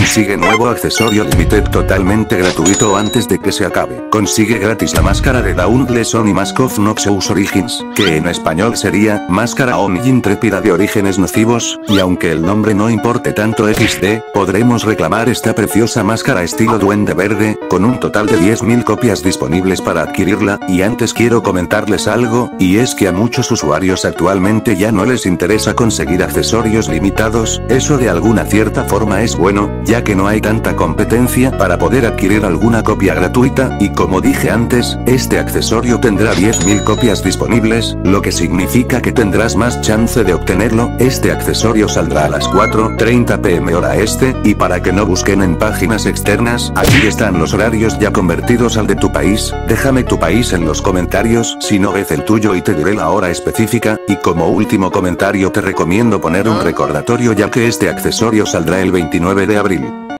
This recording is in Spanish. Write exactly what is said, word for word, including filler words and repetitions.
Consigue nuevo accesorio limited totalmente gratuito antes de que se acabe. Consigue gratis la máscara de Dauntless Oni Mask of Noxious Origins, que en español sería Máscara Oni Intrépida de Orígenes Nocivos, y aunque el nombre no importe tanto equis de, podremos reclamar esta preciosa máscara estilo Duende Verde, con un total de diez mil copias disponibles para adquirirla, y antes quiero comentarles algo, y es que a muchos usuarios actualmente ya no les interesa conseguir accesorios limitados, eso de alguna cierta forma es bueno, ya que no hay tanta competencia para poder adquirir alguna copia gratuita, y como dije antes, este accesorio tendrá diez mil copias disponibles, lo que significa que tendrás más chance de obtenerlo. Este accesorio saldrá a las cuatro treinta pm hora este, y para que no busquen en páginas externas, aquí están los horarios ya convertidos al de tu país. Déjame tu país en los comentarios si no ves el tuyo y te diré la hora específica, y como último comentario te recomiendo poner un recordatorio ya que este accesorio saldrá el veintinueve de abril.